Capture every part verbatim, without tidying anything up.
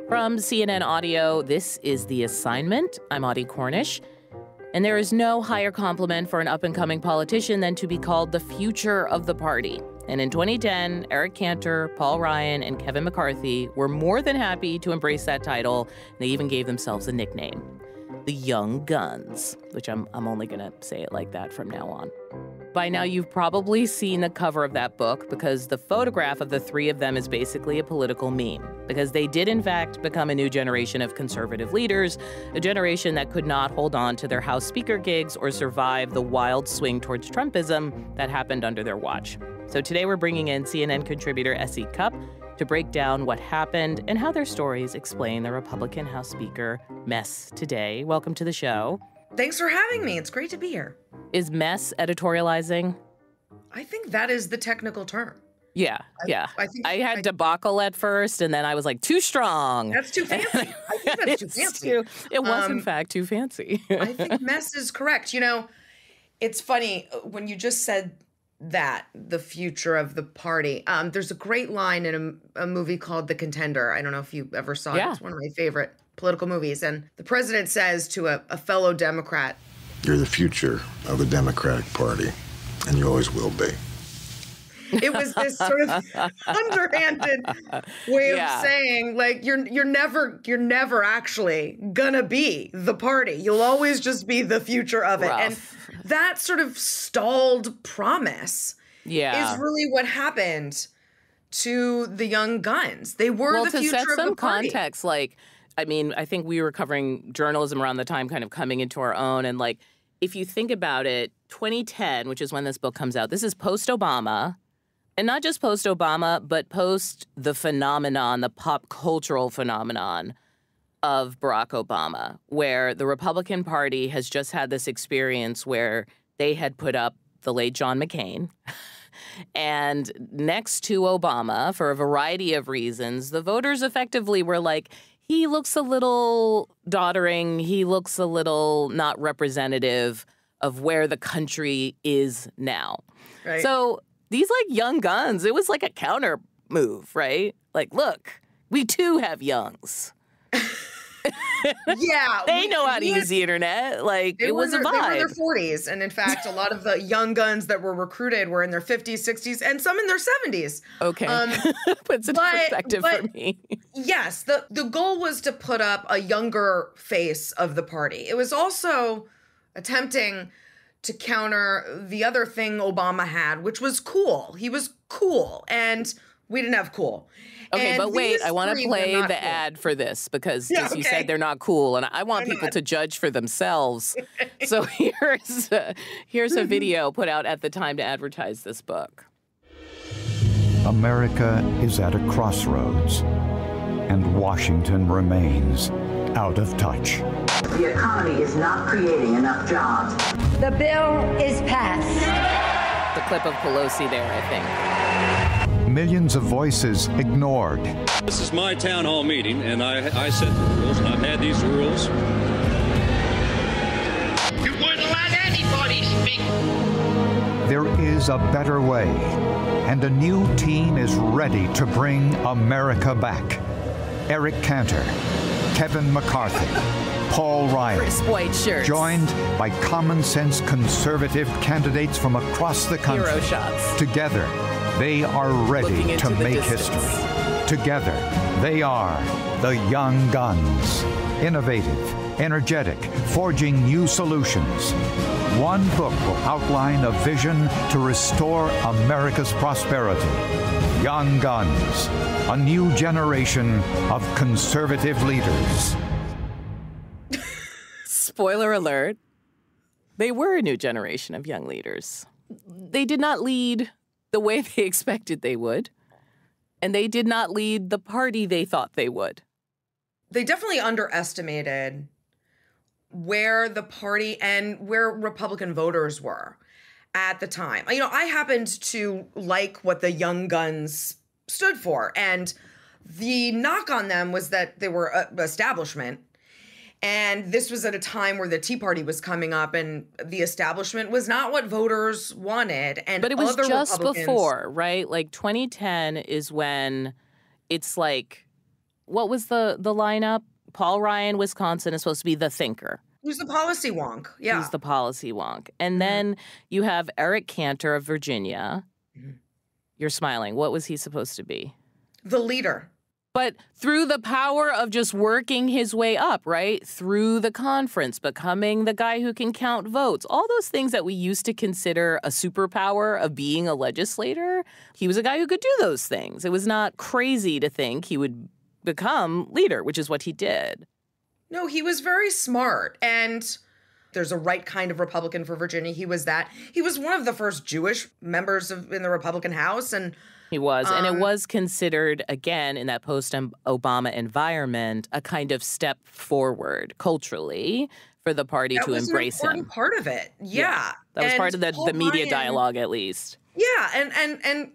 From C N N Audio, this is The Assignment. I'm Audie Cornish. And there is no higher compliment for an up-and-coming politician than to be called the future of the party. And in twenty ten, Eric Cantor, Paul Ryan, and Kevin McCarthy were more than happy to embrace that title. They even gave themselves a nickname, the Young Guns, which I'm, I'm only going to say it like that from now on. By now, you've probably seen the cover of that book because the photograph of the three of them is basically a political meme, because they did, in fact, become a new generation of conservative leaders, a generation that could not hold on to their House Speaker gigs or survive the wild swing towards Trumpism that happened under their watch. So today we're bringing in C N N contributor S E Cupp to break down what happened and how their stories explain the Republican House Speaker mess today. Welcome to the show. Thanks for having me. It's great to be here. Is mess editorializing? I think that is the technical term. Yeah, I, yeah. I, think, I had I, debacle at first, and then I was like, too strong. That's too fancy. I think that's too fancy. Too, it was, um, in fact, too fancy. I think mess is correct. You know, it's funny, when you just said that, the future of the party, um, there's a great line in a, a movie called The Contender. I don't know if you ever saw yeah. it. It's one of my favorite political movies. And the president says to a, a fellow Democrat, "You're the future of the Democratic Party, and you always will be." It was this sort of underhanded way yeah. of saying, like, you're you're never you're never actually gonna be the party. You'll always just be the future of it. Rough. And that sort of stalled promise yeah. is really what happened to the Young Guns. They were well, the to future set of some the party. context, like, I mean, I think we were covering journalism around the time, kind of coming into our own. And like, if you think about it, twenty ten, which is when this book comes out, this is post-Obama. And not just post-Obama, but post the phenomenon, the pop cultural phenomenon of Barack Obama, where the Republican Party has just had this experience where they had put up the late John McCain. And next to Obama, for a variety of reasons, the voters effectively were like, he looks a little doddering. He looks a little not representative of where the country is now. Right. So these, like, young guns, it was like a counter move, right? Like, look, we too have youngs. Yeah. They we, know how to we use had, the internet. Like, it was their, a vibe. They were in their forties. And in fact, a lot of the young guns that were recruited were in their fifties, sixties, and some in their seventies. Okay. Um, Puts it but, in perspective but, for me. Yes, the, the goal was to put up a younger face of the party. It was also attempting to counter the other thing Obama had, which was cool. He was cool, and we didn't have cool. Okay, and but wait, I want to play the cool. ad for this because Yeah, as you okay. said, they're not cool, and I want They're people not. to judge for themselves. So here's uh, here's a video put out at the time to advertise this book. America is at a crossroads, and Washington remains out of touch. The economy is not creating enough jobs. The bill is passed. The clip of Pelosi there, I think. Millions of voices ignored. This is my town hall meeting, and I, I set the rules, and I've had these rules. You wouldn't let anybody speak. There is a better way, and a new team is ready to bring America back. Eric Cantor, Kevin McCarthy, Paul Ryan, Crisp white shirts. joined by common-sense conservative candidates from across the country. Hero shots. Together, they are ready Looking into to the make distance. history. Together, they are the Young Guns. Innovative, energetic, forging new solutions. One book will outline a vision to restore America's prosperity. Young Guns, a new generation of conservative leaders. Spoiler alert, they were a new generation of young leaders. They did not lead the way they expected they would, and they did not lead the party they thought they would. They definitely underestimated where the party and where Republican voters were at the time. You know, I happened to like what the Young Guns stood for, and the knock on them was that they were uh, establishment. And this was at a time where the Tea Party was coming up, and the establishment was not what voters wanted. And But it was other just Republicans, before, right? Like twenty ten is when it's like what was the, the lineup? Paul Ryan, Wisconsin, is supposed to be the thinker. Who's the policy wonk? Yeah. Who's the policy wonk. And mm-hmm. then you have Eric Cantor of Virginia. Mm-hmm. You're smiling. What was he supposed to be? The leader. But through the power of just working his way up, right? Through the conference, becoming the guy who can count votes, all those things that we used to consider a superpower of being a legislator, he was a guy who could do those things. It was not crazy to think he would become leader, which is what he did. No, he was very smart. And there's a right kind of Republican for Virginia. He was that. He was one of the first Jewish members of, in the Republican House. And He was. Um, and it was considered, again, in that post-Obama environment, a kind of step forward culturally for the party to embrace him. That was an important part of it. Yeah. yeah. That was and part of the, the media Ryan, dialogue, at least. Yeah. And, and, and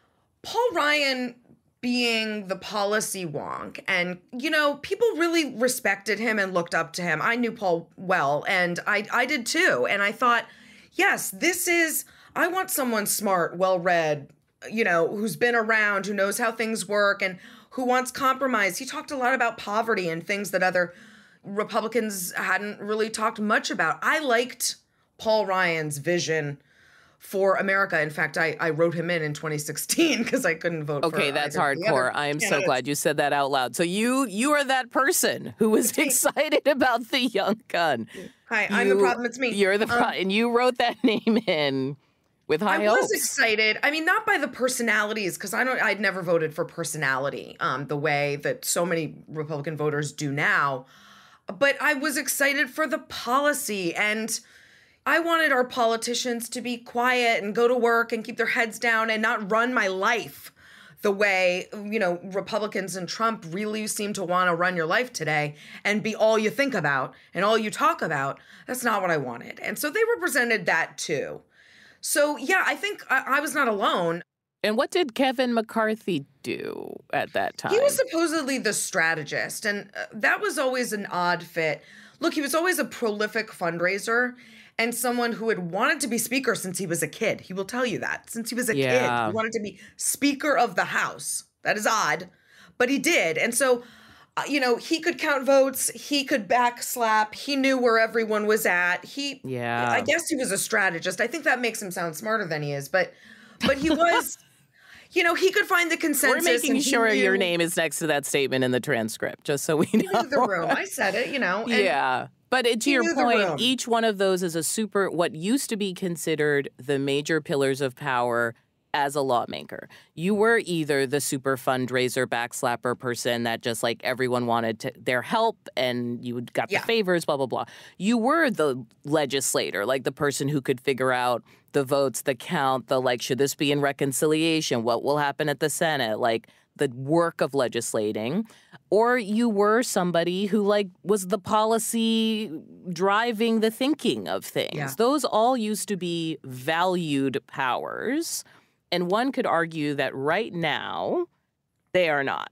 Paul Ryan being the policy wonk, and, you know, people really respected him and looked up to him. I knew Paul well, and I, I did too. And I thought, yes, this is, I want someone smart, well-read, you know, who's been around, who knows how things work, and who wants compromise. He talked a lot about poverty and things that other Republicans hadn't really talked much about. I liked Paul Ryan's vision for America. In fact, I, I wrote him in in twenty sixteen because I couldn't vote okay, for Okay, that's hardcore. I am so glad you said that out loud. So you you are that person who was excited about the young gun. Hi, I'm you, the problem. It's me. You're the pro- um, and you wrote that name in with high I hopes. was excited. I mean, not by the personalities, because I don't. I'd never voted for personality um, the way that so many Republican voters do now. But I was excited for the policy, and I wanted our politicians to be quiet and go to work and keep their heads down and not run my life the way, you know, Republicans and Trump really seem to want to run your life today and be all you think about and all you talk about. That's not what I wanted. And so they represented that too. So, yeah, I think I, I was not alone. And what did Kevin McCarthy do at that time? He was supposedly the strategist, and uh, that was always an odd fit. Look, he was always a prolific fundraiser and someone who had wanted to be speaker since he was a kid. He will tell you that. Since he was a yeah. kid, he wanted to be Speaker of the House. That is odd, but he did. And so, uh, you know, he could count votes. He could backslap. He knew where everyone was at. He, yeah. I guess he was a strategist. I think that makes him sound smarter than he is, but, but he was, you know, he could find the consensus. We're making and sure knew, your name is next to that statement in the transcript, just so we know. The room. I said it, you know. And yeah. But to your point, each one of those is a super, what used to be considered the major pillars of power as a lawmaker. You were either the super fundraiser, backslapper person that just like everyone wanted to, their help and you got the yeah. favors, blah, blah, blah. You were the legislator, like the person who could figure out the votes, the count, the like, should this be in reconciliation? What will happen at the Senate? Like the work of legislating. Or you were somebody who like was the policy driving the thinking of things. Yeah. Those all used to be valued powers. And one could argue that right now they are not.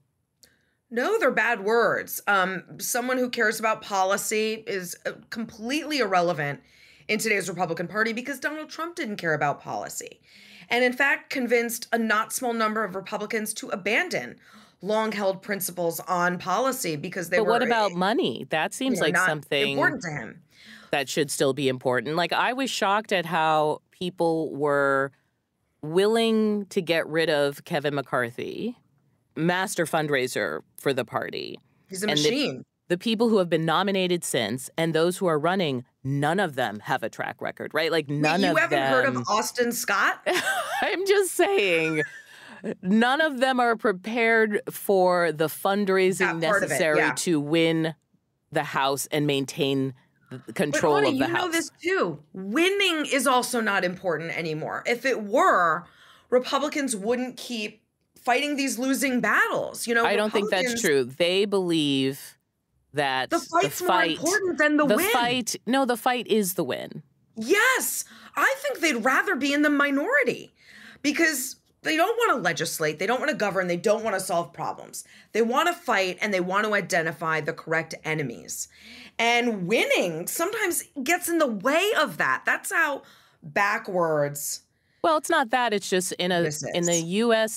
No, they're bad words. Um, someone who cares about policy is completely irrelevant in today's Republican Party because Donald Trump didn't care about policy. And in fact, convinced a not small number of Republicans to abandon long-held principles on policy because they but were- But what about money? That seems like something important to him. That should still be important. Like, I was shocked at how people were willing to get rid of Kevin McCarthy, master fundraiser for the party. He's a and machine. The, the people who have been nominated since and those who are running, none of them have a track record, right? Like none Wait, of them. You haven't heard of Austin Scott? I'm just saying. None of them are prepared for the fundraising necessary it, yeah. to win the House and maintain the control but, honey, of the you House. You know this too. Winning is also not important anymore. If it were, Republicans wouldn't keep fighting these losing battles. You know, I don't think that's true. They believe that the fight's the fight, more important than the, the win. The fight, no, the fight is the win. Yes, I think they'd rather be in the minority because they don't want to legislate. They don't want to govern. They don't want to solve problems. They want to fight and they want to identify the correct enemies. And winning sometimes gets in the way of that. That's how backwards. Well, it's not that. It's just in a in the U S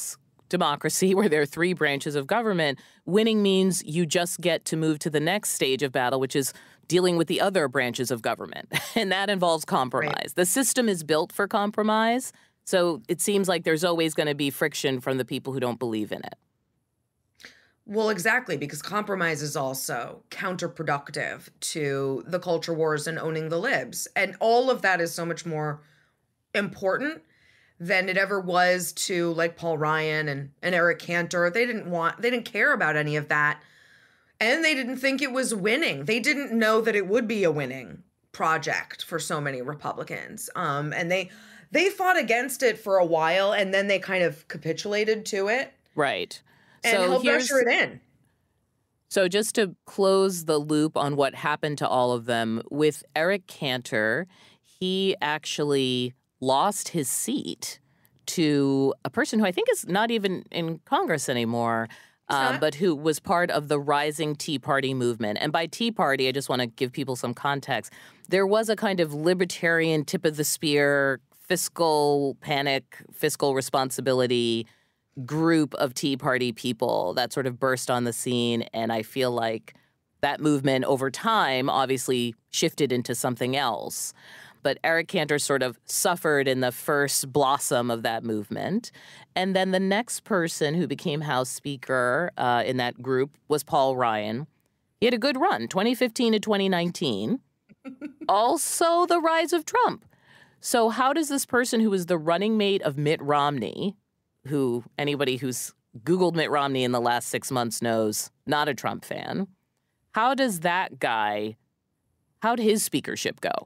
democracy where there are three branches of government, winning means you just get to move to the next stage of battle, which is dealing with the other branches of government. And that involves compromise. Right. The system is built for compromise. So it seems like there's always going to be friction from the people who don't believe in it. Well, exactly, because compromise is also counterproductive to the culture wars and owning the libs. And all of that is so much more important than it ever was to, like, Paul Ryan and, and Eric Cantor. They didn't want, they didn't care about any of that. And they didn't think it was winning. They didn't know that it would be a winning project for so many Republicans. Um, and they they fought against it for a while, and then they kind of capitulated to it. Right. And so helped usher it in. So just to close the loop on what happened to all of them, with Eric Cantor, he actually lost his seat to a person who I think is not even in Congress anymore, um, but who was part of the rising Tea Party movement. And by Tea Party, I just want to give people some context. There was a kind of libertarian tip of the spear, fiscal panic, fiscal responsibility group of Tea Party people that sort of burst on the scene. And I feel like that movement over time obviously shifted into something else. But Eric Cantor sort of suffered in the first blossom of that movement. And then the next person who became House Speaker uh, in that group was Paul Ryan. He had a good run, twenty fifteen to twenty nineteen. Also the rise of Trump. So how does this person who was the running mate of Mitt Romney, who anybody who's Googled Mitt Romney in the last six months knows, not a Trump fan, how does that guy, how'd his speakership go?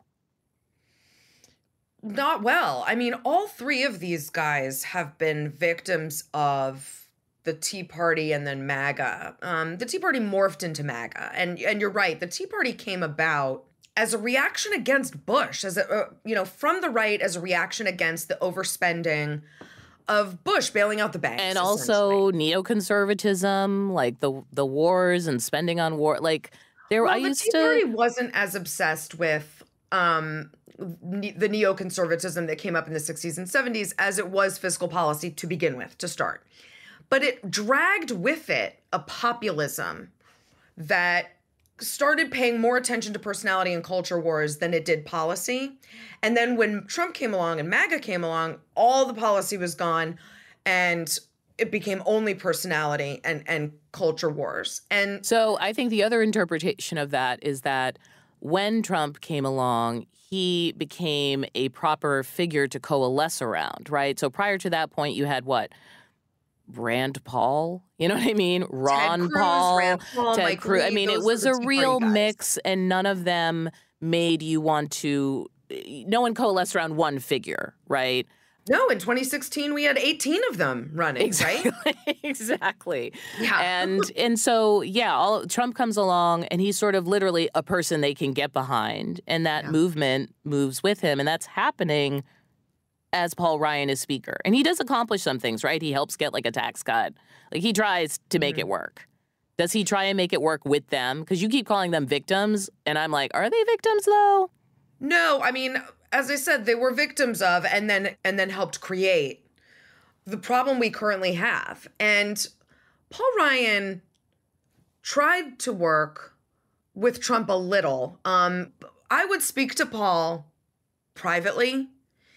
Not well. I mean, all three of these guys have been victims of the Tea Party and then MAGA. Um, the Tea Party morphed into MAGA. And and you're right, the Tea Party came about as a reaction against Bush, as a, uh, you know, from the right, as a reaction against the overspending of Bush bailing out the banks. And also neoconservatism, like the the wars and spending on war. Like there, well, I the used Tea to. Party wasn't as obsessed with um, ne- the neoconservatism that came up in the sixties and seventies as it was fiscal policy to begin with, to start. But it dragged with it a populism that started paying more attention to personality and culture wars than it did policy. And then when Trump came along and MAGA came along, all the policy was gone and it became only personality and, and culture wars. And so I think the other interpretation of that is that when Trump came along, he became a proper figure to coalesce around, right? So prior to that point, you had what? Rand Paul, you know what I mean? Ron Ted Cruz, Paul, Rand Paul, Ted Mike Cruz. I Lee, mean, it those was were a the Tea real Party guys. mix, and none of them made you want to. No one coalesced around one figure, right? No, in twenty sixteen we had eighteen of them running, exactly. right? Exactly. Yeah. And and so yeah, all, Trump comes along, and he's sort of literally a person they can get behind, and that yeah. movement moves with him, and that's happening as Paul Ryan is speaker. And he does accomplish some things, right? He helps get like a tax cut. Like he tries to make mm-hmm. it work. Does he try and make it work with them? Because you keep calling them victims. And I'm like, are they victims though? No, I mean, as I said, they were victims of and then and then helped create the problem we currently have. And Paul Ryan tried to work with Trump a little. Um, I would speak to Paul privately.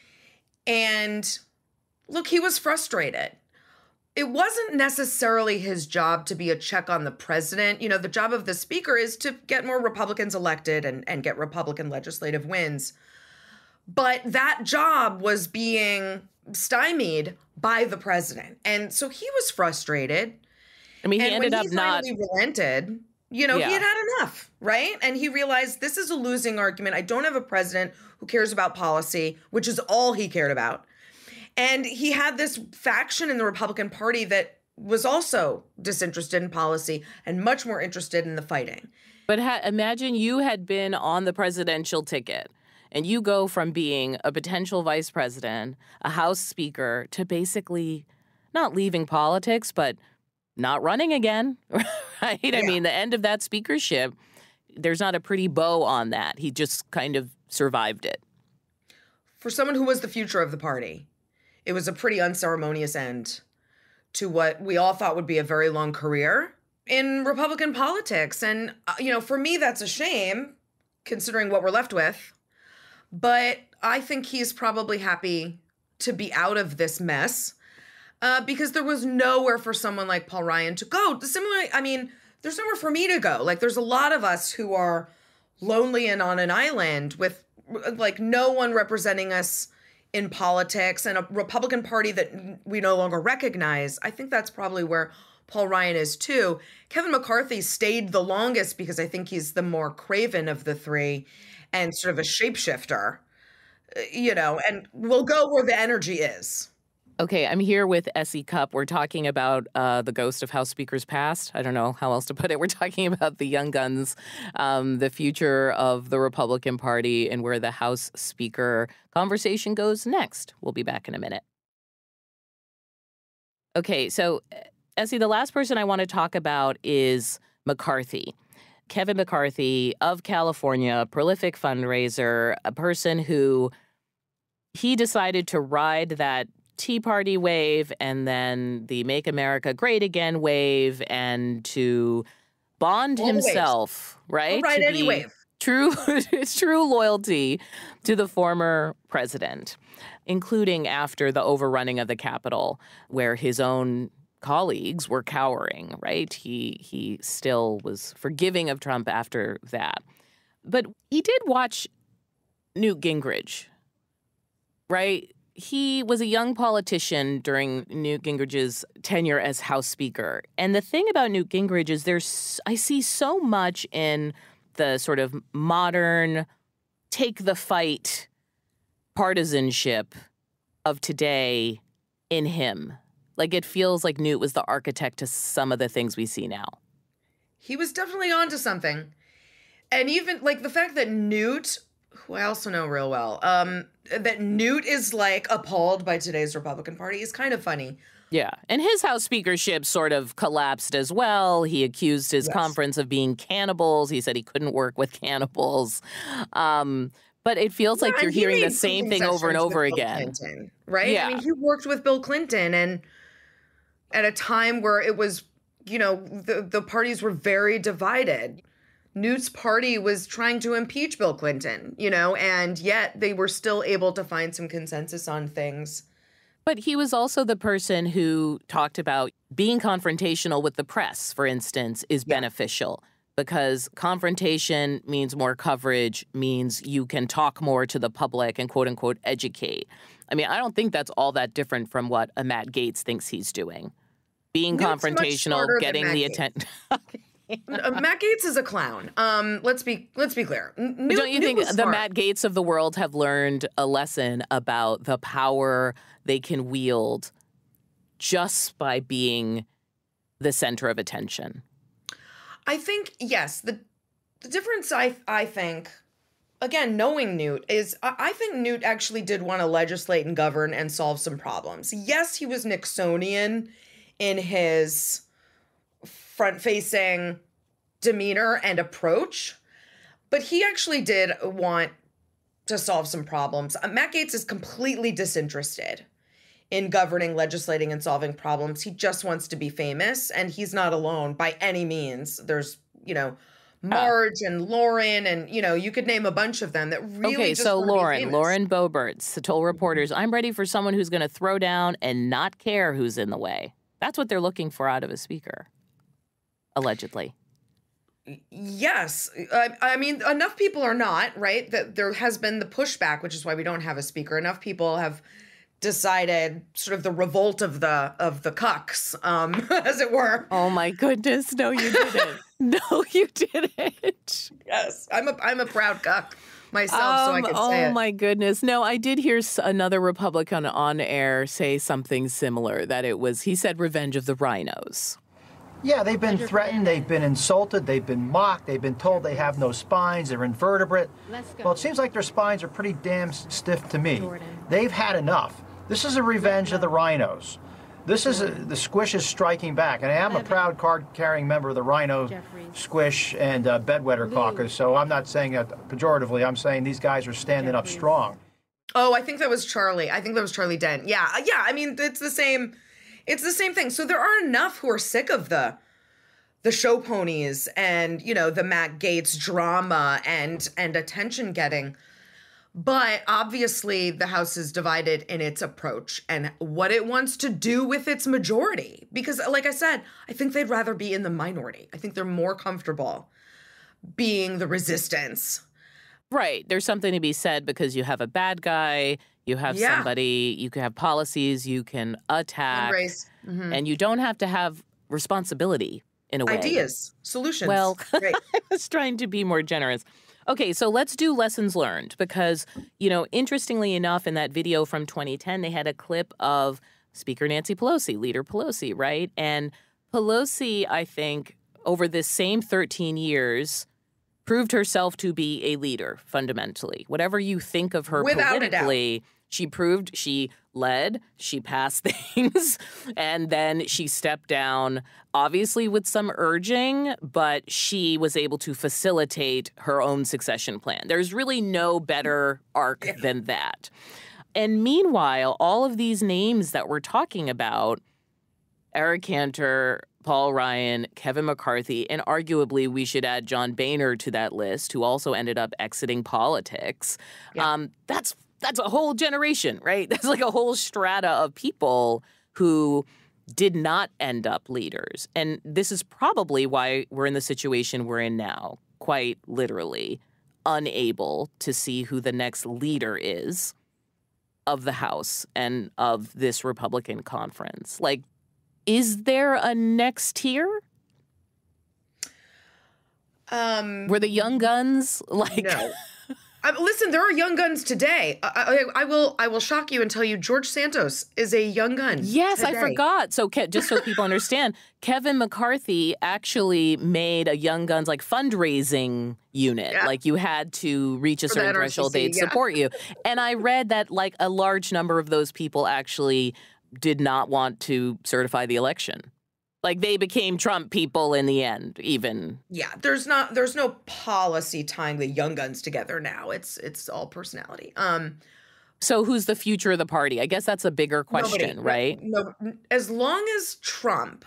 And look, he was frustrated. It wasn't necessarily his job to be a check on the president. You know, the job of the speaker is to get more Republicans elected and, and get Republican legislative wins. But that job was being stymied by the president. And so he was frustrated. I mean, he and ended when up he not finally relented. You know, yeah. he had had enough, right? And he realized this is a losing argument. I don't have a president who cares about policy, which is all he cared about. And he had this faction in the Republican Party that was also disinterested in policy and much more interested in the fighting. But ha- imagine you had been on the presidential ticket and you go from being a potential vice president, a House Speaker, to basically not leaving politics, but not running again, right? Yeah. I mean, the end of that speakership, there's not a pretty bow on that. He just kind of survived it. For someone who was the future of the party, it was a pretty unceremonious end to what we all thought would be a very long career in Republican politics. And, uh, you know, for me, that's a shame, considering what we're left with. But I think he's probably happy to be out of this mess uh, because there was nowhere for someone like Paul Ryan to go. Similarly, I mean, there's nowhere for me to go. Like, there's a lot of us who are lonely and on an island with, like, no one representing us in politics and a Republican Party that we no longer recognize. I think that's probably where Paul Ryan is too. Kevin McCarthy stayed the longest because I think he's the more craven of the three and sort of a shapeshifter, you know, and will go where the energy is. Okay, I'm here with Essie Cupp. We're talking about uh, the ghost of House Speaker's past. I don't know how else to put it. We're talking about the young guns, um, the future of the Republican Party, and where the House Speaker conversation goes next. We'll be back in a minute. Okay, so Essie, the last person I want to talk about is McCarthy. Kevin McCarthy of California, prolific fundraiser, a person who he decided to ride that Tea Party wave and then the Make America Great Again wave and to bond All himself, right? I'll ride to any be wave. True, true loyalty to the former president, including after the overrunning of the Capitol, where his own colleagues were cowering, right? He he still was forgiving of Trump after that. But he did watch Newt Gingrich, right? He was a young politician during Newt Gingrich's tenure as House Speaker. And the thing about Newt Gingrich is there's I see so much in the sort of modern take the fight partisanship of today in him. Like, it feels like Newt was the architect to some of the things we see now. He was definitely onto something. And even, like, the fact that Newt, who I also know real well, um, that Newt is, like, appalled by today's Republican Party is kind of funny. Yeah. And his House speakership sort of collapsed as well. He accused his Yes. conference of being cannibals. He said he couldn't work with cannibals. Um, but it feels Yeah, like you're and he hearing the made same thing over and concessions over with Bill again. Clinton, right? Yeah. I mean, he worked with Bill Clinton, and at a time where it was, you know, the, the parties were very divided. Newt's party was trying to impeach Bill Clinton, you know, and yet they were still able to find some consensus on things. But he was also the person who talked about being confrontational with the press, for instance, is Yeah. beneficial because confrontation means more coverage, means you can talk more to the public and, quote unquote, educate. I mean, I don't think that's all that different from what a Matt Gaetz thinks he's doing. Being Newt's much confrontational, smarter than getting Matt the Gaetz. attention. Uh, Matt Gaetz is a clown. Um, let's be let's be clear. N- Newt, Don't you Newt think was the smart. Matt Gaetz of the world have learned a lesson about the power they can wield just by being the center of attention? I think, yes, the the difference I I think, again, knowing Newt, is I, I think Newt actually did want to legislate and govern and solve some problems. Yes, he was Nixonian in his front-facing demeanor and approach, but he actually did want to solve some problems. Uh, Matt Gaetz is completely disinterested in governing, legislating, and solving problems. He just wants to be famous, and he's not alone by any means. There's, you know, Marge and Lauren, and, you know, you could name a bunch of them that really Okay, just so wanna be Lauren, famous. Lauren Boeberts told reporters, I'm ready for someone who's going to throw down and not care who's in the way. That's what they're looking for out of a speaker, allegedly. Yes. I, I mean, enough people are not, right? That there has been the pushback, which is why we don't have a speaker. Enough people have decided sort of the revolt of the of the cucks, um, as it were. Oh my goodness, no you didn't. No you didn't. Yes. I'm a I'm a proud cuck myself, so I Um, can oh say it. my goodness. No, I did hear s- another Republican on air say something similar, that it was, he said, revenge of the rhinos. Yeah, they've been threatened, they've been insulted, they've been mocked, they've been told they have no spines, they're invertebrate. Well, it seems like their spines are pretty damn s- stiff to me. They've had enough. This is a revenge of the rhinos. This is a, the Squish is striking back, and I am a proud card-carrying member of the Rhino, Squish, and uh, Bedwetter Caucus, so I'm not saying that pejoratively, I'm saying these guys are standing up strong. Oh, I think that was Charlie. I think that was Charlie Dent. Yeah. uh, Yeah. I mean, it's the same. It's the same thing. So there are enough who are sick of the the show ponies and, you know, the Matt Gaetz drama and and attention getting. But obviously the House is divided in its approach and what it wants to do with its majority. Because like I said, I think they'd rather be in the minority. I think they're more comfortable being the resistance. Right. There's something to be said because you have a bad guy, you have Yeah. somebody, you can have policies, you can attack, Mm-hmm. and you don't have to have responsibility in a way. Ideas, solutions. Well, Right. I was trying to be more generous. Okay, so let's do lessons learned because, you know, interestingly enough, in that video from twenty ten, they had a clip of Speaker Nancy Pelosi, Leader Pelosi, right? And Pelosi, I think, over this same thirteen years, proved herself to be a leader, fundamentally. Whatever you think of her Without a politically, she proved she led, she passed things, and then she stepped down, obviously with some urging, but she was able to facilitate her own succession plan. There's really no better arc yeah. than that. And meanwhile, all of these names that we're talking about, Eric Cantor, Paul Ryan, Kevin McCarthy, and arguably we should add John Boehner to that list, who also ended up exiting politics. Yeah. Um, that's that's a whole generation, right? That's like a whole strata of people who did not end up leaders. And this is probably why we're in the situation we're in now, quite literally, unable to see who the next leader is of the House and of this Republican conference. Like, is there a next tier? Um, Were the young guns like? No. I, listen, there are young guns today. I, I, I will. I will shock you and tell you, George Santos is a young gun. Yes, today. I forgot. So, Ke- just so people understand, Kevin McCarthy actually made a Young Guns like fundraising unit. Yeah. Like you had to reach a For certain the threshold, N R C C, they'd yeah. support you. And I read that like a large number of those people actually did not want to certify the election. Like they became Trump people in the end, even. Yeah, there's not there's no policy tying the young guns together now. It's it's all personality. Um, so who's the future of the party? I guess that's a bigger question, nobody, right? No, as long as Trump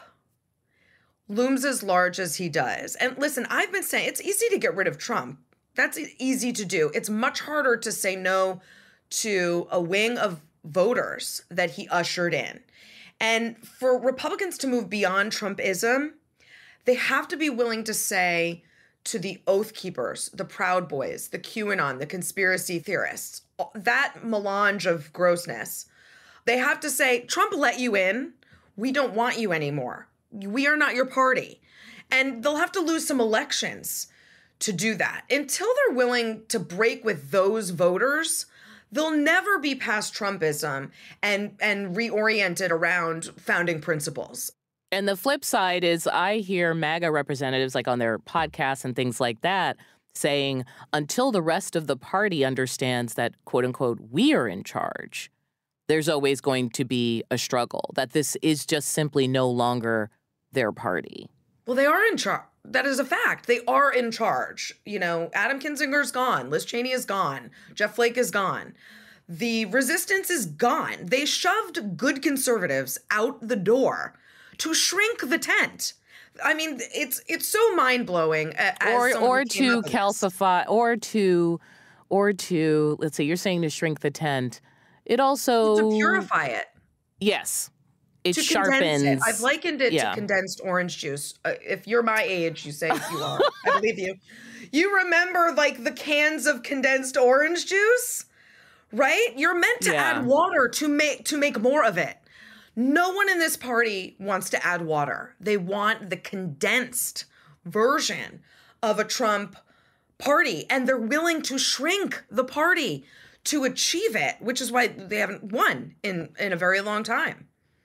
looms as large as he does. And listen, I've been saying it's easy to get rid of Trump. That's easy to do. It's much harder to say no to a wing of voters that he ushered in. And for Republicans to move beyond Trumpism, they have to be willing to say to the Oath Keepers, the Proud Boys, the QAnon, the conspiracy theorists, that melange of grossness, they have to say, Trump let you in. We don't want you anymore. We are not your party. And they'll have to lose some elections to do that. Until they're willing to break with those voters, they'll never be past Trumpism and and reoriented around founding principles. And the flip side is I hear MAGA representatives like on their podcasts and things like that saying until the rest of the party understands that, quote unquote, we are in charge, there's always going to be a struggle, that this is just simply no longer their party. Well, they are in charge. That is a fact. They are in charge. You know, Adam Kinzinger's gone. Liz Cheney is gone. Jeff Flake is gone. The resistance is gone. They shoved good conservatives out the door to shrink the tent. I mean, it's it's so mind-blowing. Or or to calcify, or to, or to, let's say, you're saying to shrink the tent. It also... To purify it. Yes. It to sharpens. It. I've likened it yeah. to condensed orange juice. Uh, if you're my age, you say you are. I believe you. You remember like the cans of condensed orange juice, right? You're meant to yeah. add water to make to make more of it. No one in this party wants to add water. They want the condensed version of a Trump party, and they're willing to shrink the party to achieve it, which is why they haven't won in in a very long time.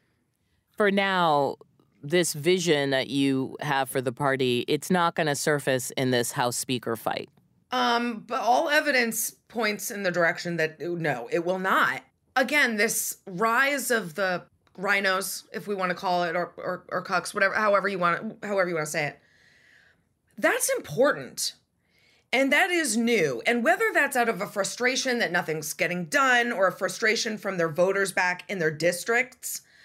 For now, this vision that you have for the party, it's not going to surface in this House Speaker fight. Um, but all evidence points in the direction that no, it will not. Again, this rise of the rhinos, if we want to call it, or or, or cucks, whatever, however you want, however you want to say it, that's important. And that is new. And whether that's out of a frustration that nothing's getting done or a frustration from their voters back in their districts,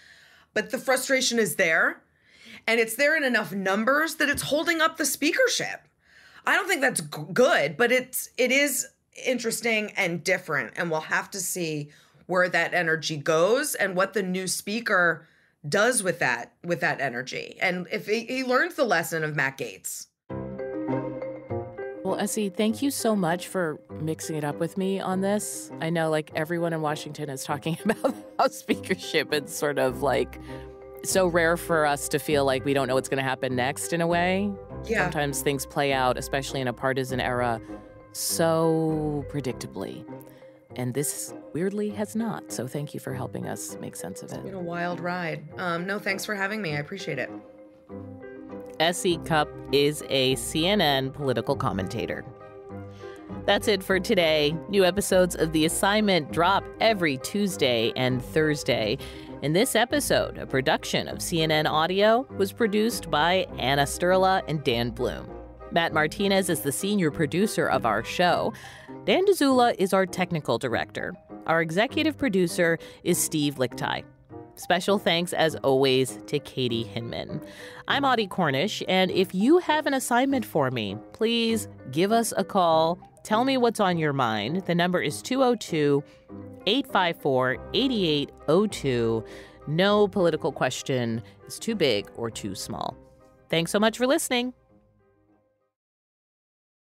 but the frustration is there, and it's there in enough numbers that it's holding up the speakership. I don't think that's g- good, but it's it is interesting and different, and we'll have to see where that energy goes and what the new speaker does with that with that energy, and if he, he learns the lesson of Matt Gaetz. Well, Essie, thank you so much for mixing it up with me on this. I know, like, everyone in Washington is talking about House speakership. It's sort of, like, so rare for us to feel like we don't know what's going to happen next in a way. Yeah. Sometimes things play out, especially in a partisan era, so predictably. And this, weirdly, has not. So thank you for helping us make sense of it. It's been a wild ride. Um, no, thanks for having me. I appreciate it. Essie Cupp is a C N N political commentator. That's it for today. New episodes of The Assignment drop every Tuesday and Thursday. And this episode, a production of C N N Audio, was produced by Anna Sterla and Dan Bloom. Matt Martinez is the senior producer of our show. Dan DeZula is our technical director. Our executive producer is Steve Lichtai. Special thanks, as always, to Katie Hinman. I'm Audie Cornish, and if you have an assignment for me, please give us a call. Tell me what's on your mind. The number is two oh two, eight five four, eight eight oh two. No political question is too big or too small. Thanks so much for listening.